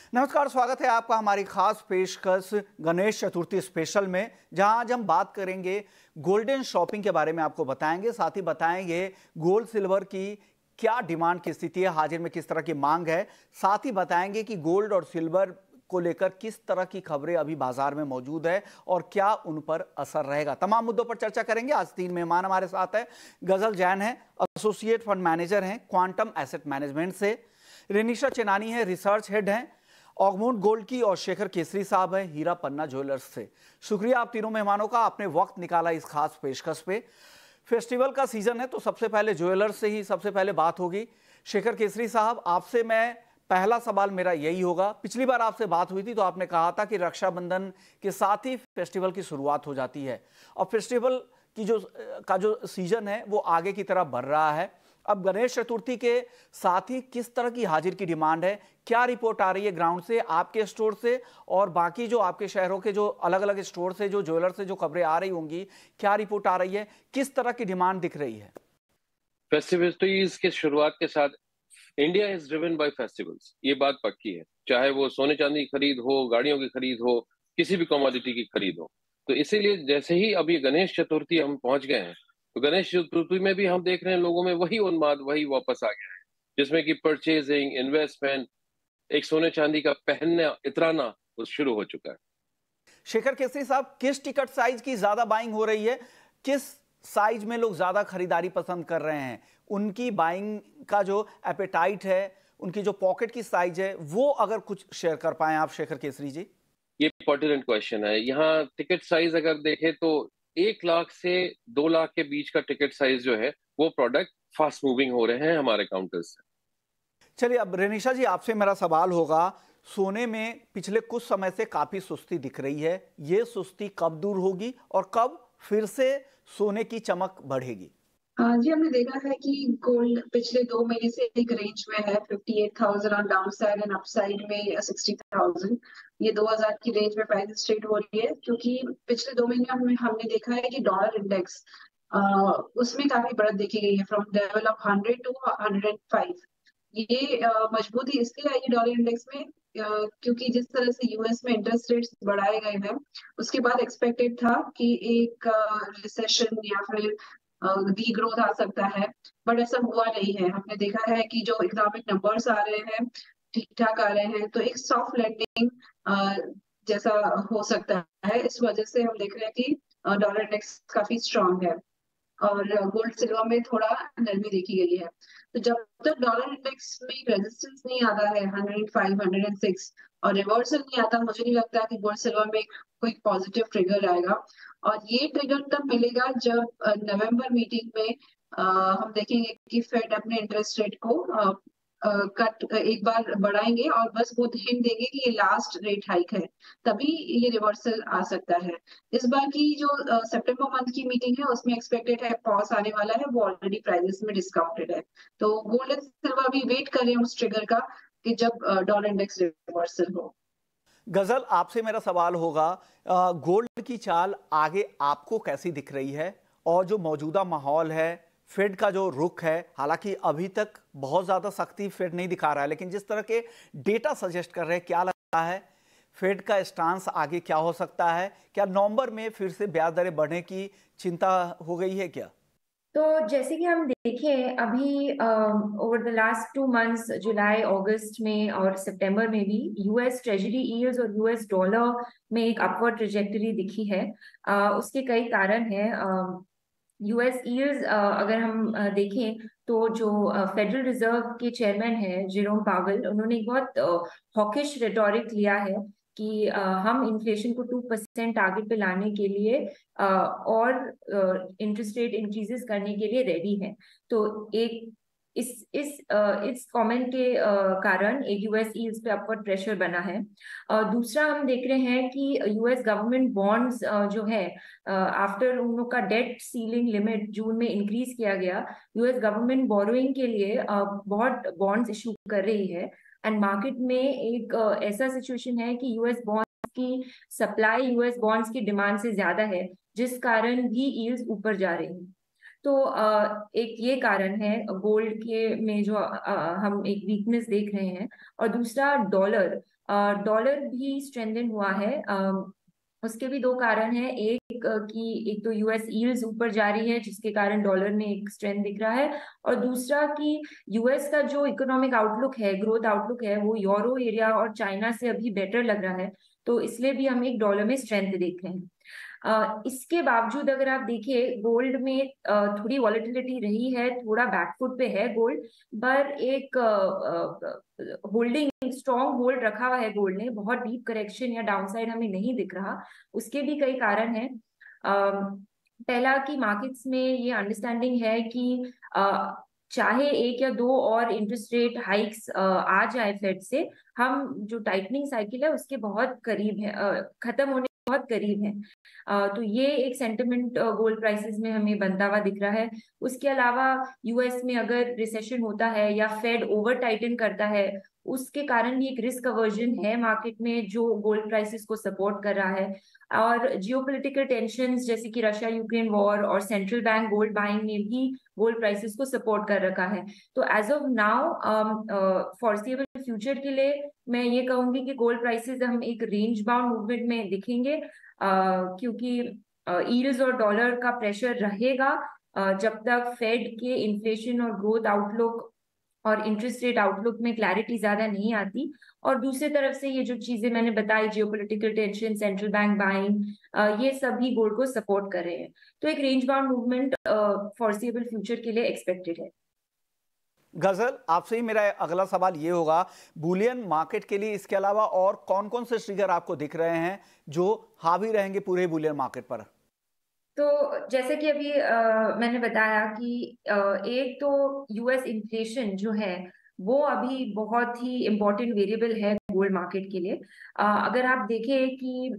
नमस्कार, स्वागत है आपका हमारी खास पेशकश गणेश चतुर्थी स्पेशल में, जहां आज हम बात करेंगे गोल्डन शॉपिंग के बारे में। आपको बताएंगे, साथ ही बताएंगे गोल्ड सिल्वर की क्या डिमांड की स्थिति है, हाजिर में किस तरह की मांग है। साथ ही बताएंगे कि गोल्ड और सिल्वर को लेकर किस तरह की खबरें अभी बाजार में मौजूद है और क्या उन पर असर रहेगा। तमाम मुद्दों पर चर्चा करेंगे। आज 3 मेहमान हमारे साथ है। गजल जैन है, एसोसिएट फंड मैनेजर हैं क्वांटम एसेट मैनेजमेंट से। रेनिशा चेनानी है, रिसर्च हेड हैं ऑगमोंट गोल्ड की। और शेखर केसरी साहब हैं हीरा पन्ना ज्वेलर्स से। शुक्रिया आप तीनों मेहमानों का, आपने वक्त निकाला इस खास पेशकश पे। फेस्टिवल का सीजन है तो सबसे पहले ज्वेलर्स से ही सबसे पहले बात होगी। शेखर केसरी साहब, आपसे मैं पहला सवाल मेरा यही होगा। पिछली बार आपसे बात हुई थी तो आपने कहा था कि रक्षाबंधन के साथ ही फेस्टिवल की शुरुआत हो जाती है और फेस्टिवल की जो सीजन है वो आगे की तरफ बढ़ रहा है। अब गणेश चतुर्थी के साथ ही किस तरह की हाजिर की डिमांड है, क्या रिपोर्ट आ रही है ग्राउंड से, आपके स्टोर से और बाकी जो आपके शहरों के जो अलग अलग स्टोर से, जो ज्वेलर से जो खबरें आ रही होंगी, क्या रिपोर्ट आ रही है, किस तरह की डिमांड दिख रही है? फेस्टिवल्स की शुरुआत के साथ India is driven by festivals, ये बात पक्की है। चाहे वो सोने चांदी की खरीद हो, गाड़ियों की खरीद हो, किसी भी कमोडिटी की खरीद हो। तो इसीलिए जैसे ही अभी गणेश चतुर्थी हम पहुंच गए हैं, तो गणेश चतुर्थी में भी हम देख रहे हैं लोगों में वही उन्माद, वही वापस आ गया है, जिसमें कि परचेजिंग, इन्वेस्टमेंट, एक सोने चांदी का पहनना, इतराना वो शुरू हो चुका है। शेखर केसरी साहब, किस टिकट साइज की ज्यादा बाइंग हो रही है, किस साइज में लोग ज्यादा खरीदारी पसंद कर रहे हैं, उनकी बाइंग का जो एपेटाइट है, उनकी जो पॉकेट की साइज है, वो अगर कुछ शेयर कर पाए आप शेखर केसरी जी। ये पर्टिनेंट क्वेश्चन है। यहाँ टिकट साइज अगर देखें तो 1 लाख से 2 लाख के बीच का टिकट साइज जो है वो प्रोडक्ट फास्ट मूविंग हो रहे हैं हमारे काउंटर्स से। चलिए, अब रेनिशा जी आपसे मेरा सवाल होगा। सोने में पिछले कुछ समय से काफी सुस्ती दिख रही है, ये सुस्ती कब दूर होगी और कब फिर से सोने की चमक बढ़ेगी? जी, हमने देखा है कि गोल्ड पिछले 2 महीने से एक रेंज में है, 58,000 on downside and upside में 60,000। ये 2,000 की रेंज में प्राइस ट्रेड हो रही है, क्योंकि पिछले 2 महीने में हमने देखा है कि डॉलर इंडेक्स उसमें काफी बढ़त देखी गई है, फ्रॉम लेवल ऑफ 100 टू 105। ये मजबूती इसलिए आई है डॉलर इंडेक्स में, क्योंकि जिस तरह से यूएस में इंटरेस्ट रेट्स बढ़ाए गए हैं, उसके बाद एक्सपेक्टेड था कि एक रिसेशन या फिर डी ग्रोथ आ सकता है, बट ऐसा हुआ नहीं है। हमने देखा है कि जो इकोनॉमिक नंबर्स आ रहे हैं ठीक ठाक आ रहे हैं, तो एक सॉफ्ट लैंडिंग जैसा हो सकता है। इस वजह से हम देख रहे हैं कि डॉलर इंडेक्स काफी स्ट्रांग है और गोल्ड सिल्वर में थोड़ा नरमी देखी गई है। तो जब तक डॉलर इंडेक्स में रेजिस्टेंस नहीं आता है 105, 106 और रिवर्सल नहीं आता, मुझे नहीं लगता कि गोल्ड सिल्वर में कोई पॉजिटिव ट्रिगर आएगा। और ये ट्रिगर तब मिलेगा जब नवंबर मीटिंग में हम देखेंगे कि फेड अपने इंटरेस्ट रेट को कट एक बार बढ़ाएंगे और बस वो हिंट देंगे कि ये लास्ट रेट हाइक है, तभी ये रिवर्सल आ सकता है। इस बार की जो सितंबर मंथ की मीटिंग है उसमें एक्सपेक्टेड है पॉज आने वाला है, वो ऑलरेडी प्राइसेस में डिस्काउंटेड है। तो गोल्ड एंड सिल्वर अभी वेट कर रहे हैं उस ट्रिगर का कि जब डॉलर इंडेक्स रिवर्सल हो। गजल, आपसे मेरा सवाल होगा, गोल्ड की चाल आगे आपको कैसी दिख रही है और जो मौजूदा माहौल है, फेड का जो रुख है, हालांकि अभी तक बहुत ज्यादा सख्ती फेड नहीं दिखा रहा है, लेकिन जिस तरह के डेटा सजेस्ट कर रहे हैं, क्या लगता है फेड का स्टांस आगे क्या हो सकता है? क्या नवंबर में फिर से ब्याज दरें बढ़ने की चिंता हो गई है क्या? तो जैसे कि हम देखें अभी ओवर द लास्ट 2 मंथ्स, जुलाई अगस्त में और सितंबर में भी यूएस ट्रेजरी यील्ड्स और यूएस डॉलर में एक अपवर्ड ट्रेजेक्टरी दिखी है। उसके कई कारण हैं। यूएस यील्ड्स अगर हम देखें तो जो फेडरल रिजर्व के चेयरमैन है जेरोम पावेल, उन्होंने एक बहुत हॉकिश रेटोरिक लिया है कि हम इन्फ्लेशन को 2% टारगेट पे लाने के लिए और इंटरेस्ट रेट इंक्रीजेस करने के लिए रेडी है। तो एक इस कमेंट के कारण एक यूएस यील्ड्स पे अपवर्ड प्रेशर बना है। दूसरा हम देख रहे हैं कि यूएस गवर्नमेंट बॉन्ड्स जो है, आफ्टर उन लोग का डेट सीलिंग लिमिट जून में इंक्रीज किया गया, यूएस गवर्नमेंट बोरोइंग के लिए बहुत बॉन्ड्स इशू कर रही है। एंड मार्केट में एक ऐसा सिचुएशन है कि यूएस बॉन्ड्स की सप्लाई यूएस बॉन्ड्स की डिमांड से ज्यादा है, जिस कारण भी यील्ड्स ऊपर जा रही हैं। तो एक ये कारण है गोल्ड के में जो हम एक वीकनेस देख रहे हैं। और दूसरा डॉलर, डॉलर भी स्ट्रेंथन हुआ है। उसके भी दो कारण हैं। एक तो यूएस यील्ड्स ऊपर जा रही है जिसके कारण डॉलर में एक स्ट्रेंथ दिख रहा है, और दूसरा कि यूएस का जो इकोनॉमिक आउटलुक है, ग्रोथ आउटलुक है, वो यूरो एरिया और चाइना से अभी बेटर लग रहा है, तो इसलिए भी हम एक डॉलर में स्ट्रेंथ देख रहे हैं। इसके बावजूद अगर आप देखिए गोल्ड में थोड़ी वॉलेटिलिटी रही है, थोड़ा बैकफुट पे है गोल्ड, पर एक होल्डिंग स्ट्रॉन्ग होल्ड रखा हुआ है गोल्ड ने, बहुत डीप करेक्शन या डाउनसाइड हमें नहीं दिख रहा। उसके भी कई कारण हैं। पहला कि मार्केट्स में ये अंडरस्टैंडिंग है कि चाहे एक या दो और इंटरेस्ट रेट हाइक्स आ जाए फेड से, हम जो टाइटनिंग साइकिल है उसके बहुत करीब है, खत्म होने बहुत करीब है। तो ये एक सेंटिमेंट गोल्ड प्राइसेस में हमें बनता हुआ दिख रहा है। उसके अलावा यूएस में अगर रिसेशन होता है या फेड ओवर टाइटन करता है, उसके कारण भी एक रिस्क अवर्जन है मार्केट में जो गोल्ड प्राइसेस को सपोर्ट कर रहा है। और जियोपॉलिटिकल टेंशंस जैसे कि रशिया यूक्रेन वॉर और सेंट्रल बैंक गोल्ड बाइंग ने भी गोल्ड प्राइसेस को सपोर्ट कर रखा है। तो as of now foreseeable future के लिए मैं ये कहूंगी कि गोल्ड प्राइसेस हम एक रेंज बाउंड मूवमेंट में दिखेंगे, क्योंकि यील्ड्स और डॉलर का प्रेशर रहेगा जब तक फेड के इन्फ्लेशन और ग्रोथ आउटलुक और इंटरेस्ट रेट आउटलुक में क्लैरिटी ज्यादा नहीं आती। और दूसरी तरफ से ये जो चीजें मैंने बताई, geopolitical tension, central bank buying, ये सभी गोल्ड को सपोर्ट कर रहे हैं। तो एक range bound movement foreseeable future के लिए एक्सपेक्टेड है। गजल, आपसे ही मेरा अगला सवाल ये होगा, बुलियन मार्केट के लिए इसके अलावा और कौन कौन से ट्रिगर आपको दिख रहे हैं जो हावी रहेंगे पूरे बुलियन मार्केट पर? तो जैसे कि अभी मैंने बताया कि एक तो यूएस इन्फ्लेशन जो है वो अभी बहुत ही इम्पोर्टेंट वेरिएबल है गोल्ड मार्केट के लिए। अगर आप देखें कि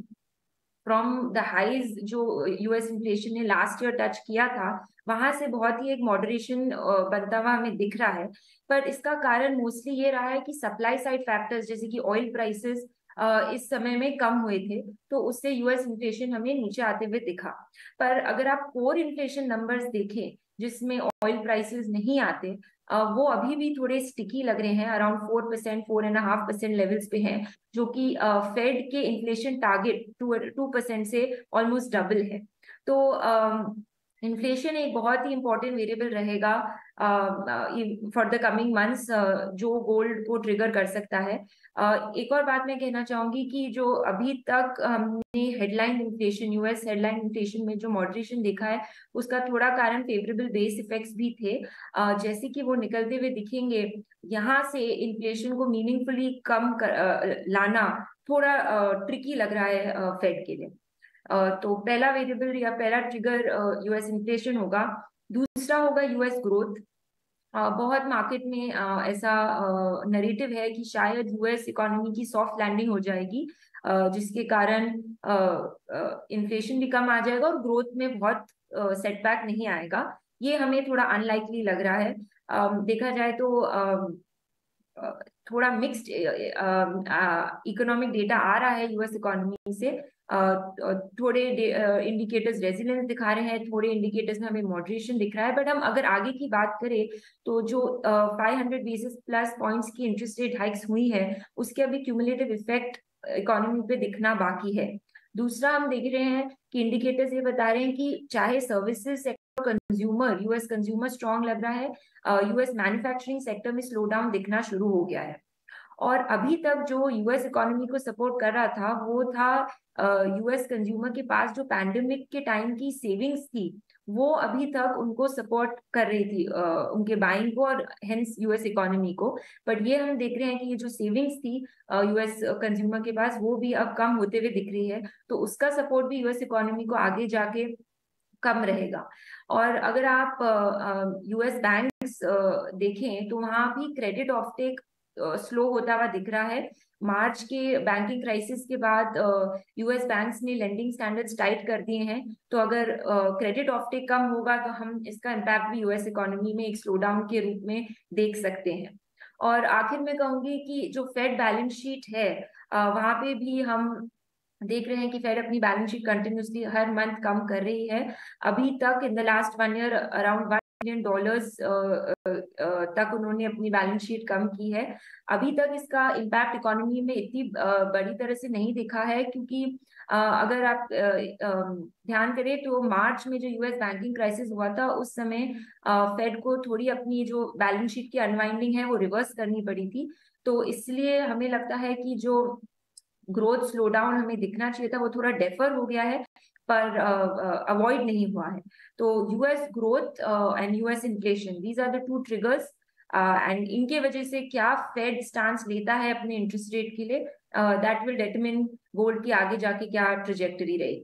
फ्रॉम द हाइज जो यूएस इन्फ्लेशन ने लास्ट ईयर टच किया था, वहां से बहुत ही एक मॉडरेशन बनता हुआ हमें दिख रहा है। पर इसका कारण मोस्टली ये रहा है कि सप्लाई साइड फैक्टर्स जैसे कि ऑयल प्राइसेस इस समय में कम हुए थे, तो उससे यूएस इन्फ्लेशन हमें नीचे आते हुए दिखा। पर अगर आप कोर इन्फ्लेशन नंबर्स देखें जिसमें ऑयल प्राइसेस नहीं आते, वो अभी भी थोड़े स्टिकी लग रहे हैं, अराउंड 4%, 4.5% लेवल्स पे हैं, जो कि फेड के इन्फ्लेशन टारगेट 2% से ऑलमोस्ट डबल है। तो इन्फ्लेशन एक बहुत ही इंपॉर्टेंट वेरिएबल रहेगा फॉर द कमिंग मंथ्स, जो गोल्ड को ट्रिगर कर सकता है। एक और बात मैं कहना चाहूंगी कि जो अभी तक हमने headline inflation, US headline inflation में जो मॉडरेशन देखा है, उसका थोड़ा कारण फेवरेबल बेस इफेक्ट्स भी थे। जैसे कि वो निकलते हुए दिखेंगे, यहाँ से इन्फ्लेशन को मीनिंगफुली कम लाना थोड़ा ट्रिकी लग रहा है फेड के लिए। तो पहला वेरिएबल या पहला ट्रिगर यूएस इन्फ्लेशन होगा। दूसरा होगा यूएस ग्रोथ। बहुत मार्केट में ऐसा नरेटिव है कि शायद यूएस इकोनॉमी की सॉफ्ट लैंडिंग हो जाएगी, जिसके कारण इन्फ्लेशन भी कम आ जाएगा और ग्रोथ में बहुत सेटबैक नहीं आएगा। ये हमें थोड़ा अनलाइकली लग रहा है। देखा जाए तो थोड़ा मिक्स्ड इकोनॉमिक डेटा आ रहा है यूएस इकोनॉमी से। थोड़े इंडिकेटर्स रेजिलियंस दिखा रहे हैं, थोड़े इंडिकेटर्स में हमें मॉडरेशन दिख रहा है। बट हम अगर आगे की बात करें तो जो 500 बेसिस प्लस पॉइंट्स की इंटरेस्ट रेट हाइक्स हुई है, उसके अभी क्यूमुलेटिव इफेक्ट इकोनॉमी पे दिखना बाकी है। दूसरा हम देख रहे हैं कि इंडिकेटर्स ये बता रहे हैं कि चाहे services sector, consumer, US consumer strong लग रहा है, यूएस मैन्युफैक्चरिंग सेक्टर में स्लो डाउन दिखना शुरू हो गया है। और अभी तक जो यूएस इकोनॉमी को सपोर्ट कर रहा था वो था यूएस कंज्यूमर के पास जो पैंडेमिक के टाइम की सेविंग्स थी, वो अभी तक उनको सपोर्ट कर रही थी, उनके बाइंग को और हेंस यूएस इकोनॉमी को। बट ये हम देख रहे हैं कि ये जो सेविंग्स थी यूएस कंज्यूमर के पास, वो भी अब कम होते हुए दिख रही है। तो उसका सपोर्ट भी यूएस इकोनॉमी को आगे जाके कम रहेगा। और अगर आप यूएस बैंक्स देखें तो वहां भी क्रेडिट ऑफटेक स्लो होता हुआ दिख रहा है। मार्च के बैंकिंग क्राइसिस के बाद यूएस बैंक्स ने लेंडिंग स्टैंडर्ड्स टाइट कर दिए हैं। तो अगर क्रेडिट ऑफटेक कम होगा तो हम इसका इम्पैक्ट भी यूएस इकोनॉमी में एक स्लो डाउन के रूप में देख सकते हैं। और आखिर में कहूंगी कि जो फेड बैलेंस शीट है, वहां पे भी हम देख रहे हैं कि फेड अपनी बैलेंस शीट कंटिन्यूसली हर मंथ कम कर रही है। अभी तक in the last 1 year around billion dollars तक उन्होंने अपनी बैलेंस शीट कम की है। अभी तक इसका इम्पैक्ट इकोनॉमी में इतनी बड़ी तरह से नहीं दिखा है, क्योंकि अगर आप ध्यान करें तो मार्च में जो यूएस बैंकिंग क्राइसिस हुआ था उस समय फेड को थोड़ी अपनी जो बैलेंस शीट की अनवाइंडिंग है वो रिवर्स करनी पड़ी थी। तो इसलिए हमें लगता है कि जो ग्रोथ स्लो डाउन हमें दिखना चाहिए था वो थोड़ा डेफर हो गया है, पर अवॉइड नहीं हुआ है। तो US growth and US inflation, these are the two triggers, and इनके वजह से क्या फेड स्टांस लेता है अपने इंटरेस्ट रेट के लिए, दैट विल डिटरमिन गोल्ड की आगे जाके क्या ट्रेजेक्टरी रहेगी।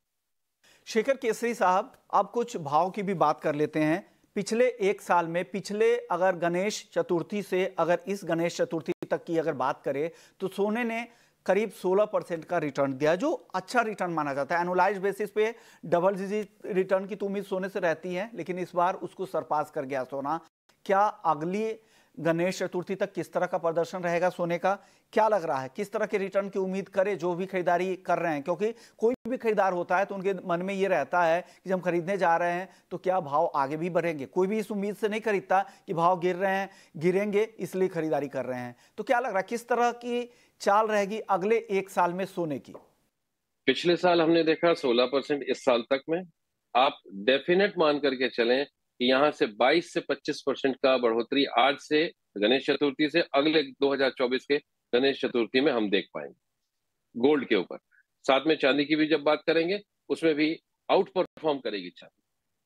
शेखर केसरी साहब, अब कुछ भाव की भी बात कर लेते हैं। पिछले एक साल में, पिछले अगर गणेश चतुर्थी से अगर इस गणेश चतुर्थी तक की अगर बात करें तो सोने ने करीब 16% का रिटर्न दिया, जो अच्छा रिटर्न माना जाता है। एनुअलाइज्ड बेसिस पे डबल डिजिट रिटर्न की तो उम्मीद सोने से रहती है, लेकिन इस बार उसको सरपास कर गया सोना। क्या अगली गणेश चतुर्थी तक किस तरह का प्रदर्शन रहेगा सोने का? क्या लग रहा है, किस तरह के रिटर्न की उम्मीद करें जो भी खरीदारी कर रहे हैं? क्योंकि कोई भी खरीदार होता है तो उनके मन में ये रहता है कि जब हम खरीदने जा रहे हैं तो क्या भाव आगे भी बढ़ेंगे। कोई भी इस उम्मीद से नहीं खरीदता कि भाव गिर रहे हैं, गिरेंगे इसलिए खरीदारी कर रहे हैं। तो क्या लग रहा है, किस तरह की चाल रहेगी अगले एक साल में सोने की? पिछले साल हमने देखा 16%, इस साल तक में आप डेफिनेट मान करके चलें कि यहाँ से 22 से 25% का बढ़ोतरी आज से गणेश चतुर्थी से अगले 2024 के गणेश चतुर्थी में हम देख पाएंगे गोल्ड के ऊपर। साथ में चांदी की भी जब बात करेंगे उसमें भी आउट परफॉर्म करेगी चांदी।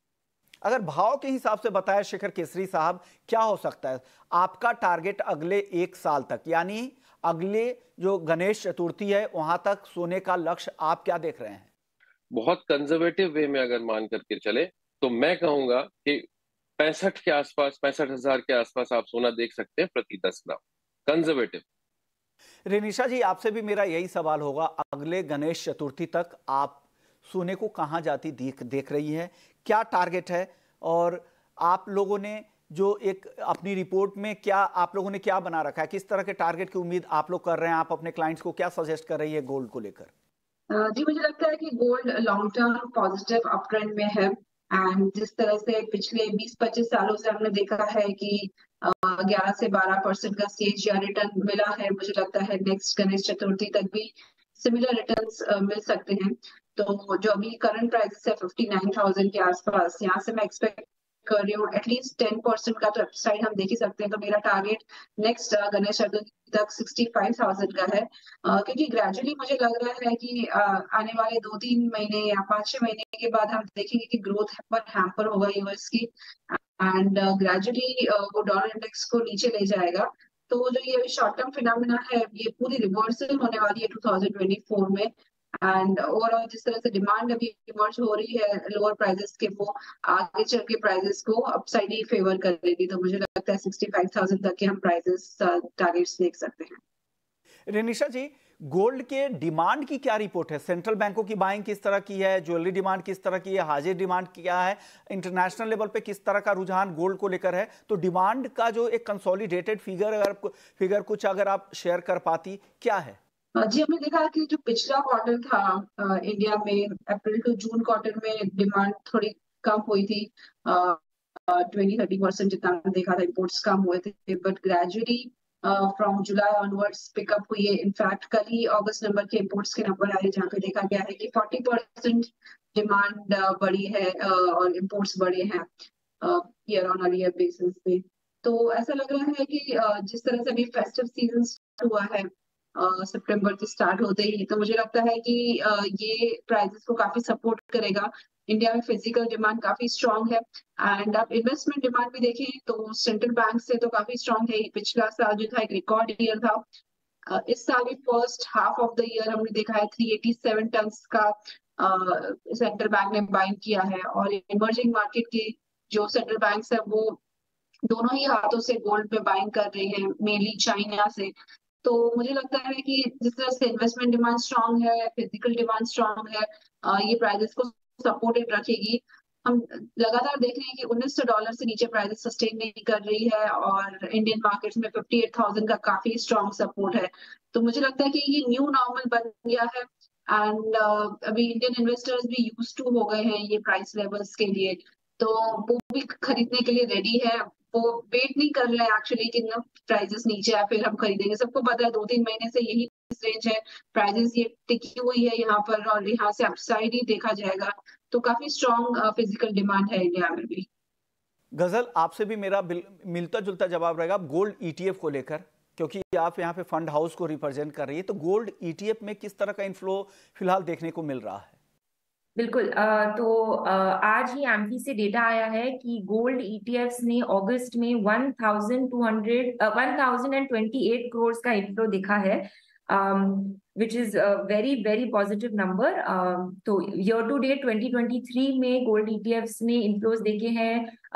अगर भाव के हिसाब से बताया शेखर केसरी साहब, क्या हो सकता है आपका टारगेट अगले एक साल तक, यानी अगले जो गणेश चतुर्थी है वहां तक सोने का लक्ष्य आप क्या देख रहे हैं? बहुत कंजर्वेटिव वे में अगर मान करके चले तो मैं कहूंगा कि 65 के आसपास, 65,000 के आसपास आप सोना देख सकते हैं प्रति 10 ग्राम, कंजर्वेटिव। रेनिशा जी, आपसे भी मेरा यही सवाल होगा, अगले गणेश चतुर्थी तक आप सोने को कहां जाती देख रही है? क्या टारगेट है? और आप लोगों ने जो एक अपनी रिपोर्ट में क्या आप लोगों ने क्या बना रखा है, किस तरह के टारगेट की उम्मीद आप लोग कर रहे हैं? आप अपने क्लाइंट्स को क्या सजेस्ट कर रही है गोल्ड को लेकर? जी, मुझे लगता है कि gold long term positive uptrend में है। एंड जिस तरह से पिछले 20-25 सालों से हमने देखा है कि 11 से 12% का CAGR रिटर्न मिला है, मुझे लगता है नेक्स्ट गणेश चतुर्थी तक भी सिमिलर रिटर्न्स मिल सकते हैं। तो जो अभी करंट प्राइस है 59,000 के आसपास, यहाँ से मैं एक्सपेक्ट कर रही हूँ एटलीस्ट 10% का तो अपसाइड हम देख ही सकते हैं। तो मेरा टारगेट नेक्स्ट गणेश चतुर्थी तक 65,000 का है, क्योंकि ग्रेजुअली मुझे लग रहा है कि आने वाले 2-3 महीने या 5-6 महीने के बाद हम देखेंगे कि ग्रोथ पर हैम्पर होगा यूएस की, एंड ग्रेजुअली वो डॉलर इंडेक्स को नीचे ले जाएगा। तो जो ये शॉर्ट टर्म फिनोमेना है ये पूरी रिवर्सल होने वाली है 2024 में। एंड ओवरऑल जिस तरह से डिमांड अभी इमर्ज हो रही है लोअर प्राइसेस के, वो आगे चल के प्राइसेस को अपसाइड ही फेवर करेगी। तो मुझे लगता है 65,000 तक के हम प्राइसेस टारगेट्स देख सकते हैं। रेनिशा जी, गोल्ड के डिमांड की क्या रिपोर्ट है? सेंट्रल बैंकों की बाइंग किस तरह की है? ज्वेलरी डिमांड किस तरह की है? हाजिर डिमांड क्या है? इंटरनेशनल लेवल पे किस तरह का रुझान गोल्ड को लेकर है? तो डिमांड का जो एक कंसोलिडेटेड फिगर कुछ अगर आप शेयर कर पाती, क्या है? जी, हमने देखा कि जो पिछला क्वार्टर था इंडिया में, अप्रैल टू जून क्वार्टर में डिमांड थोड़ी कम हुई थी, 20-30% जितना हमने देखा था, इंपोर्ट्स कम हुए थे। But gradually from July onwards pickup हुई है। इनफैक्ट कल ही अगस्त नंबर के इंपोर्ट्स के नंबर आए जहाँ पे देखा गया है कि 40% डिमांड बढ़ी है और इंपोर्ट्स बढ़े हैं ईयर ऑन ईयर बेसिस पे। तो ऐसा लग रहा है कि जिस तरह से अभी फेस्टिव सीजन हुआ है सितंबर से स्टार्ट होते ही, तो मुझे लगता है कि ये प्राइसेस को काफी सपोर्ट करेगा। इंडिया में फिजिकल डिमांड काफी स्ट्रांग है, एंड आप इन्वेस्टमेंट डिमांड भी देखें तो सेंट्रल बैंक से तो काफी स्ट्रांग है। पिछला साल जो था एक रिकॉर्ड ईयर था। इस साल भी first half of the year हमने देखा है 387 टन का सेंट्रल बैंक ने बाइंग किया है। और इमर्जिंग मार्केट के जो सेंट्रल बैंक है वो दोनों ही हाथों से गोल्ड पे बाइंग कर रहे हैं, मेनली चाइना से। तो मुझे लगता है कि जिस तरह से इन्वेस्टमेंट डिमांड स्ट्रांग है, फिजिकल डिमांड स्ट्रांग है, ये प्राइसेस को सपोर्टेड रखेगी। हम लगातार देख रहे हैं कि $1900 से नीचे प्राइसेस सस्टेन नहीं कर रही है, और इंडियन मार्केट्स में 58,000 का काफी स्ट्रांग सपोर्ट है। तो मुझे लगता है कि ये न्यू नॉर्मल बन गया है, एंड अभी इंडियन इन्वेस्टर्स भी यूज टू हो गए हैं ये प्राइस लेवल्स के लिए। तो वो भी खरीदने के लिए रेडी है। वो वेट नहीं कर रहे हैं एक्चुअली कि ना प्राइजेस नीचे आए फिर हम खरीदेंगे। सबको पता है 2-3 महीने से यही रेंज है, प्राइजेस ये टिकी हुई है यहाँ पर और यहाँ से अपसाइड ही देखा जाएगा। तो काफी स्ट्रॉन्ग फिजिकल डिमांड है इंडिया में भी। गजल, आपसे भी मेरा मिलता जुलता जवाब रहेगा गोल्ड ईटीएफ को लेकर, क्योंकि आप यहाँ पे फंड हाउस को रिप्रेजेंट कर रही है, तो गोल्ड ईटीएफ में किस तरह का इन्फ्लो फिलहाल देखने को मिल रहा है? बिल्कुल। आज ही एम्फी से डेटा आया है कि गोल्ड ईटीएफ्स ने अगस्त में 1028 करोड़ का इनफ्लो दिखा है, which is very very positive number. तो ईयर टू डेट 2023 में गोल्ड ईटीएफ्स ने इनफ्लोज देखे हैं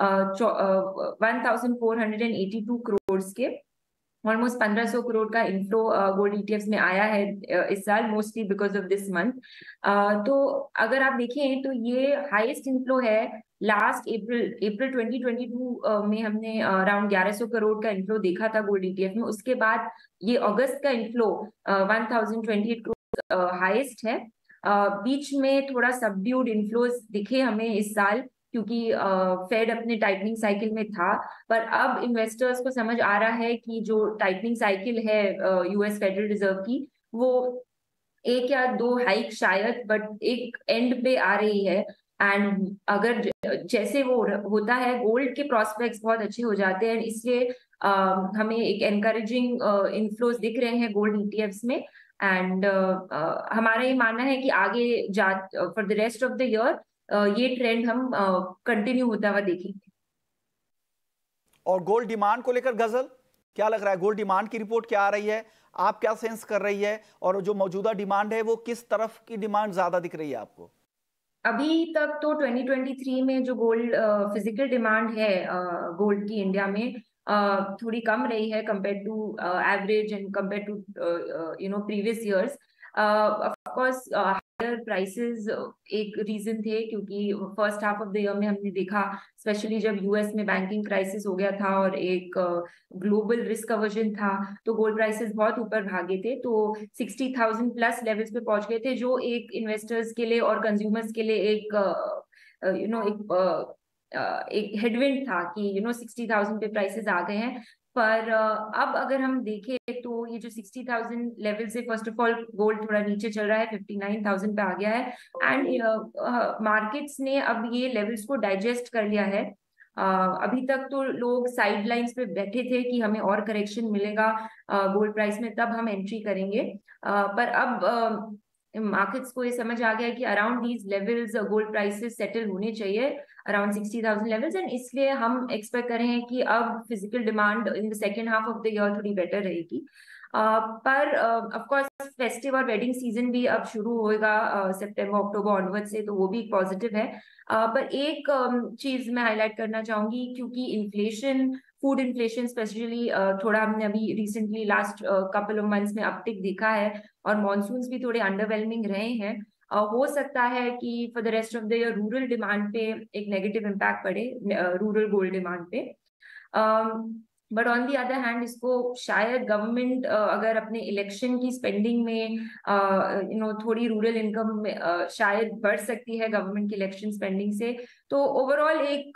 1482 करोड़ के। ऑलमोस्ट 1500 करोड़ का इनफ्लो गोल्ड ईटीएफ्स में आया है इस साल, mostly because of this month. तो अगर आप देखें तो ये हाईएस्ट इनफ्लो है। लास्ट अप्रैल 2022 में हमने अराउंड 1100 करोड़ का इनफ्लो देखा था गोल्ड ईटीएफ में। उसके बाद ये अगस्त का इनफ्लो 1028 करोड़ हाईएस्ट है। बीच में थोड़ा सबड्यूड इनफ्लोज दिखे हमें इस साल, क्योंकि फेड अपने टाइटनिंग साइकिल में था। पर अब इन्वेस्टर्स को समझ आ रहा है कि जो टाइटनिंग साइकिल है यूएस फेडरल रिजर्व की, वो 1 या 2 हाइक शायद, बट एक एंड पे आ रही है। एंड अगर जैसे वो होता है, गोल्ड के प्रोस्पेक्ट्स बहुत अच्छे हो जाते हैं, इसलिए हमें एक एनकरेजिंग इनफ्लोज दिख रहे हैं गोल्ड ईटीएफ्स में। एंड हमारा ये मानना है कि आगे for the rest of the year ये ट्रेंड हम कंटिन्यू होता हुआ देखेंगे। और गोल्ड डिमांड को लेकर गजल, क्या लग रहा है? गोल्ड डिमांड की रिपोर्ट क्या आ रही है, आप क्या सेंस कर रही है, और जो मौजूदा डिमांड है वो किस तरफ की डिमांड ज्यादा दिख रही है आपको? अभी तक तो 2023 में जो गोल्ड फिजिकल डिमांड है गोल्ड की इंडिया में थोड़ी कम रही है compare to average and compare to previous years. Of course higher prices एक रीजन थे, क्योंकि first half of the year में हमने देखा, स्पेशली जब यूएस में बैंकिंग क्राइसिस हो गया था और एक ग्लोबल रिस्क अवर्जन था, तो गोल्ड प्राइसेस बहुत ऊपर भागे थे। तो 60,000 प्लस लेवल्स पे पहुंच गए थे, जो एक इन्वेस्टर्स के लिए और कंज्यूमर्स के लिए एक हेडविंड था कि 60,000 पे प्राइसेस आ गए हैं। पर अब अगर हम देखें तो ये जो 60,000 लेवल से फर्स्ट ऑफ ऑल गोल्ड थोड़ा नीचे चल रहा है, 59,000 पे आ गया है। एंड मार्केट्स ने अब ये लेवल्स को डाइजेस्ट कर लिया है। अभी तक तो लोग साइड लाइन्स पे बैठे थे कि हमें और करेक्शन मिलेगा गोल्ड प्राइस में, तब हम एंट्री करेंगे। पर अब मार्केट्स को ये समझ आ गया है कि around these levels gold prices settle होने चाहिए, अराउंड 60,000 लेवल्स। एंड इसलिए हम एक्सपेक्ट कर रहे हैं कि अब physical demand in the second half of the year थोड़ी बेटर रहेगी। पर ऑफ कोर्स फेस्टिव और वेडिंग सीजन भी अब शुरू होएगा सितंबर अक्टूबर ऑनवर्ड से, तो वो भी पॉजिटिव है। पर एक चीज मैं हाईलाइट करना चाहूंगी, क्योंकि इन्फ्लेशन, फूड इन्फ्लेशन स्पेशली थोड़ा हमने अभी recently last couple of months में अपटिक देखा है, और मॉनसून्स भी थोड़े अंडरवेलमिंग रहे हैं। हो सकता है कि for the rest of the year rural demand पे एक नेगेटिव इम्पैक्ट पड़े, रूरल गोल्ड डिमांड पे। But on the other hand इसको शायद गवर्नमेंट अगर अपने इलेक्शन की स्पेंडिंग में थोड़ी रूरल इनकम में शायद बढ़ सकती है गवर्नमेंट की इलेक्शन स्पेंडिंग से। तो ओवरऑल एक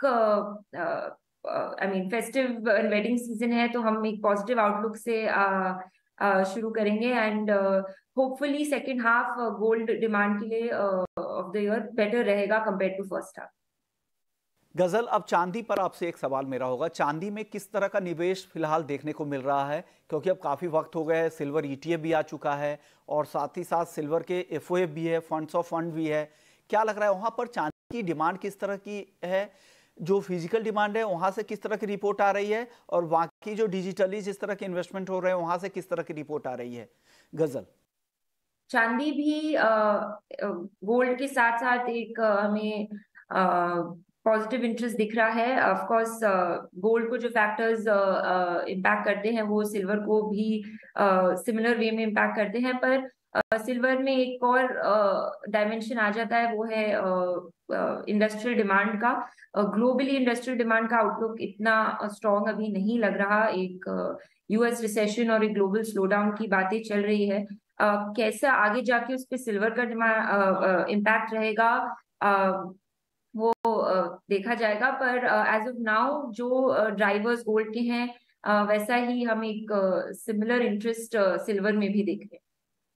फेस्टिव वेडिंग सीजन है, तो हम एक पॉजिटिव आउटलुक से शुरू करेंगे। And hopefully second half gold demand के लिए ऑफ द ईयर बेटर रहेगा compare to first half. Ghazal, अब चांदी पर आपसे एक सवाल मेरा होगा, चांदी में किस तरह का निवेश फिलहाल देखने को मिल रहा है? क्योंकि अब काफ़ी वक्त हो गया है, सिल्वर ईटीएफ भी आ चुका है और साथ ही साथ सिल्वर के एफओएफ भी है, फंड्स ऑफ फंड भी है। क्या लग रहा है वहाँ पर चांदी की डिमांड किस तरह की है? जो फिजिकल डिमांड है वहाँ से किस तरह की रिपोर्ट आ रही है, और बाकी जो डिजिटली जिस तरह के इन्वेस्टमेंट हो रहे हैं वहाँ से किस तरह की रिपोर्ट आ रही है? गजल, चांदी भी गोल्ड के साथ साथ एक हमें पॉजिटिव इंटरेस्ट दिख रहा है। ऑफ कोर्स गोल्ड को जो फैक्टर्स इम्पैक्ट करते हैं वो सिल्वर को भी सिमिलर वे में इम्पैक्ट करते हैं, पर सिल्वर में एक और डायमेंशन आ जाता है, वो है इंडस्ट्रियल डिमांड का। ग्लोबली इंडस्ट्रियल डिमांड का आउटलुक इतना स्ट्रॉन्ग अभी नहीं लग रहा। एक यूएस रिसेशन और एक ग्लोबल स्लोडाउन की बातें चल रही है। कैसा आगे जाके उस पर सिल्वर का इम्पैक्ट रहेगा वो देखा जाएगा। पर एज ऑफ नाउ जो ड्राइवर्स गोल्ड के हैं वैसा ही हम एक सिमिलर इंटरेस्ट सिल्वर में भी देख रहे हैं।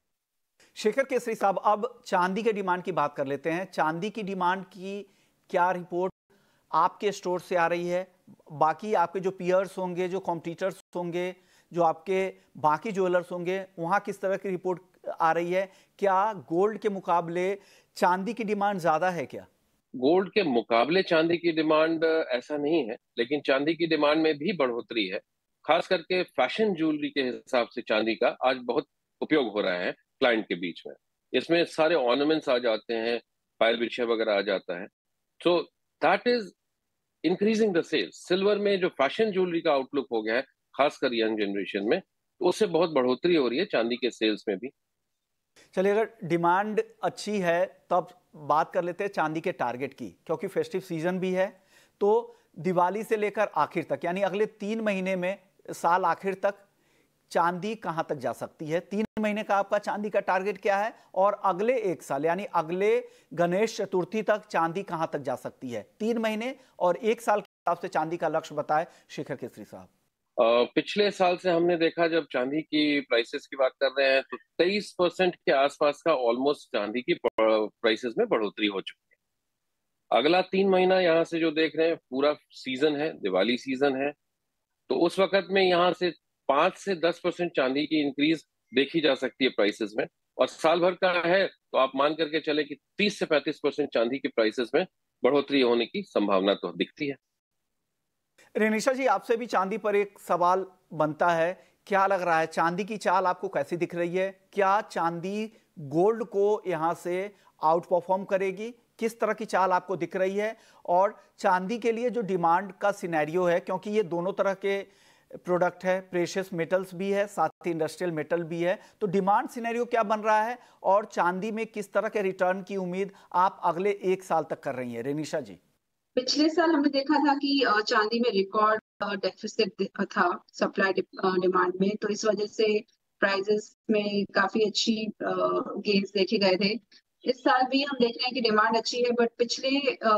शेखर केसरी साहब, अब चांदी के डिमांड की बात कर लेते हैं। चांदी की डिमांड की क्या रिपोर्ट आपके स्टोर से आ रही है? बाकी आपके जो पियर्स होंगे, जो कॉम्पिटिटर्स होंगे, जो आपके बाकी ज्वेलर्स होंगे, वहां किस तरह की रिपोर्ट आ रही है? क्या गोल्ड के मुकाबले चांदी की डिमांड ज्यादा है क्या? गोल्ड के मुकाबले चांदी की डिमांड ऐसा नहीं है, लेकिन चांदी की डिमांड में भी बढ़ोतरी है। खास करके फैशन ज्वेलरी के हिसाब से चांदी का आज बहुत उपयोग हो रहा है क्लाइंट के बीच में। इसमें सारे ऑर्नामेंट्स आ जाते हैं, पायल बिछिया वगैरह आ जाता है। So that is increasing the sales. Silver में जो फैशन ज्वेलरी का आउटलुक हो गया है, खासकर यंग जनरेशन में, तो उससे बहुत बढ़ोतरी हो रही है चांदी के सेल्स में भी। चलिए, अगर डिमांड अच्छी है तब बात कर लेते हैं चांदी के टारगेट की, क्योंकि फेस्टिव सीजन भी है। तो दिवाली से लेकर आखिर तक, यानी अगले 3 महीने में, साल आखिर तक चांदी कहां तक जा सकती है? 3 महीने का आपका चांदी का टारगेट क्या है? और अगले 1 साल यानी अगले गणेश चतुर्थी तक चांदी कहां तक जा सकती है? 3 महीने और 1 साल के हिसाब से चांदी का लक्ष्य बताएं शेखर केसरी साहब। पिछले साल से हमने देखा, जब चांदी की प्राइसेस की बात कर रहे हैं, तो 23% के आसपास का ऑलमोस्ट चांदी की प्राइसेस में बढ़ोतरी हो चुकी है। अगला 3 महीना यहाँ से जो देख रहे हैं, पूरा सीजन है, दिवाली सीजन है, तो उस वक्त में यहाँ से 5 से 10% चांदी की इंक्रीज देखी जा सकती है प्राइसेस में। और साल भर का है तो आप मान करके चले कि 30 से 35% चांदी की प्राइसेस में बढ़ोतरी होने की संभावना तो दिखती है। रेनिशा जी, आपसे भी चांदी पर एक सवाल बनता है। क्या लग रहा है, चांदी की चाल आपको कैसी दिख रही है? क्या चांदी गोल्ड को यहां से आउट परफॉर्म करेगी? किस तरह की चाल आपको दिख रही है? और चांदी के लिए जो डिमांड का सिनेरियो है, क्योंकि ये दोनों तरह के प्रोडक्ट है, प्रेशियस मेटल्स भी है, साथ ही इंडस्ट्रियल मेटल भी है, तो डिमांड सिनेरियो क्या बन रहा है? और चांदी में किस तरह के रिटर्न की उम्मीद आप अगले 1 साल तक कर रही हैं? रेनिशा जी। पिछले साल हमने देखा था कि चांदी में रिकॉर्ड डेफिसिट था सप्लाई डिमांड में, तो इस वजह से प्राइसेस में काफी अच्छी गेन्स देखे गए थे। इस साल भी हम देख रहे हैं कि डिमांड अच्छी है, बट पिछले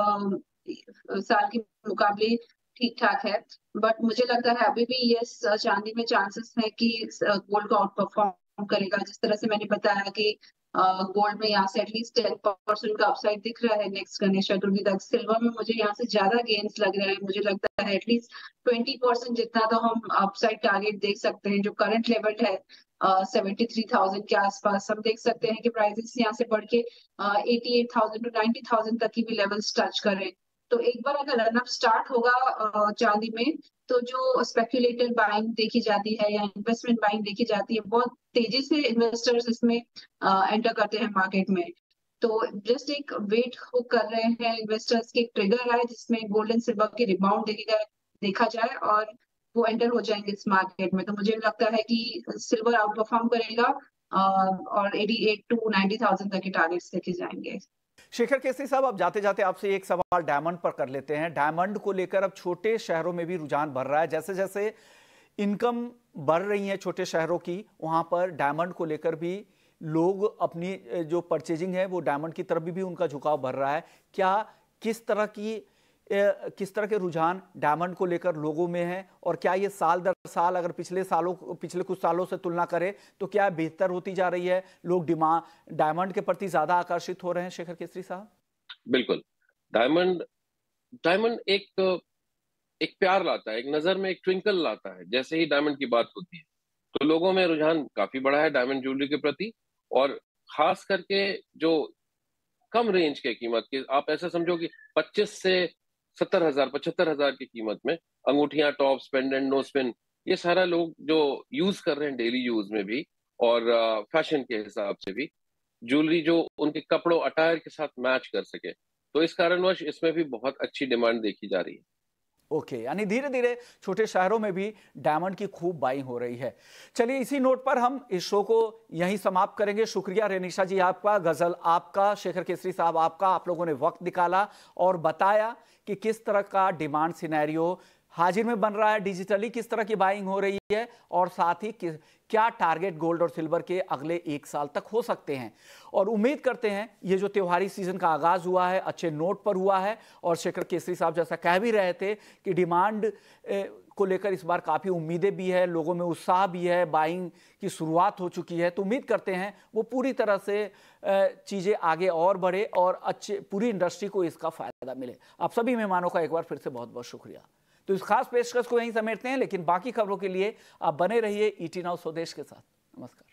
साल के मुकाबले ठीक ठाक है। बट मुझे लगता है अभी भी यस, चांदी में चांसेस है कि गोल्ड को आउट परफॉर्म करेगा। जिस तरह से मैंने बताया कि गोल्ड में यहाँ से एटलीस्ट 10% का अपसाइड दिख रहा है नेक्स्ट गणेश चतुर्थी तक। सिल्वर में मुझे यहाँ से ज्यादा गेन्स लग रहे हैं, मुझे लगता है एटलीस्ट 20% जितना तो हम अपसाइड टारगेट देख सकते हैं। जो करंट लेवल है 73,000 के आसपास, हम देख सकते हैं कि प्राइसेस यहाँ से बढ़ के 88,000 to 90,000 तक की भी लेवल्स टच करें। तो एक बार अगर रनअप स्टार्ट होगा चांदी में, तो जो स्पेक्युलेटिव बाइंग देखी जाती है या इन्वेस्टमेंट बाइंग देखी जाती है, बहुत तेजी से इन्वेस्टर्स इसमें एंटर करते हैं मार्केट में। तो जस्ट एक वेट हो कर रहे हैं इन्वेस्टर्स की, ट्रिगर है जिसमें गोल्ड एंड सिल्वर की रिबाउंड देखा जाए और वो एंटर हो जाएंगे इस मार्केट में। तो मुझे लगता है कि सिल्वर आउट परफॉर्म करेगा और 88 to 90,000 तक के टारगेट्स देखे जाएंगे। शेखर केसरी साहब, अब जाते जाते आपसे एक सवाल डायमंड पर कर लेते हैं। डायमंड को लेकर अब छोटे शहरों में भी रुझान बढ़ रहा है। जैसे जैसे इनकम बढ़ रही है छोटे शहरों की, वहां पर डायमंड को लेकर भी लोग अपनी जो परचेजिंग है वो डायमंड की तरफ भी उनका झुकाव बढ़ रहा है। क्या किस तरह के रुझान डायमंड को लेकर लोगों में है? और क्या ये साल दर साल, अगर पिछले कुछ सालों से तुलना करें, तो क्या बेहतर होती जा रही है? लोग डायमंड के प्रति ज्यादा आकर्षित हो रहे हैं शेखर केसरी साहब? बिल्कुल। डायमंड एक प्यार लाता है, एक नजर में एक ट्विंकल लाता है। जैसे ही डायमंड की बात होती है तो लोगों में रुझान काफी बढ़ा है डायमंड ज्वेलरी के प्रति। और खास करके जो कम रेंज के कीमत के, आप ऐसा समझो कि 25 से 70,000 75,000 की कीमत में अंगूठियां, टॉप्स, पेंडेंट, नो स्पिन, ये सारा लोग जो यूज कर रहे हैं डेली यूज में भी और फैशन के हिसाब से भी, ज्वेलरी जो उनके कपड़ों अटायर के साथ मैच कर सके, तो इस कारणवश इसमें भी बहुत अच्छी डिमांड देखी जा रही है। ओके, यानी धीरे धीरे छोटे शहरों में भी डायमंड की खूब बाइंग हो रही है। चलिए, इसी नोट पर हम इस शो को यहीं समाप्त करेंगे। शुक्रिया रेनिशा जी आपका, गजल आपका, शेखर केसरी साहब आपका। आप लोगों ने वक्त निकाला और बताया कि किस तरह का डिमांड सिनेरियो हाजिर में बन रहा है, डिजिटली किस तरह की बाइंग हो रही है और साथ ही क्या टारगेट गोल्ड और सिल्वर के अगले 1 साल तक हो सकते हैं। और उम्मीद करते हैं ये जो त्योहारी सीजन का आगाज हुआ है अच्छे नोट पर हुआ है और शेखर केसरी साहब जैसा कह भी रहे थे कि डिमांड को लेकर इस बार काफ़ी उम्मीदें भी है, लोगों में उत्साह भी है, बाइंग की शुरुआत हो चुकी है। तो उम्मीद करते हैं वो पूरी तरह से चीज़ें आगे और बढ़े और अच्छे पूरी इंडस्ट्री को इसका फ़ायदा मिले। आप सभी मेहमानों का एक बार फिर से बहुत बहुत शुक्रिया। तो इस खास पेशकश को यहीं समेटते हैं, लेकिन बाकी खबरों के लिए आप बने रहिए ET Now स्वदेश के साथ। नमस्कार।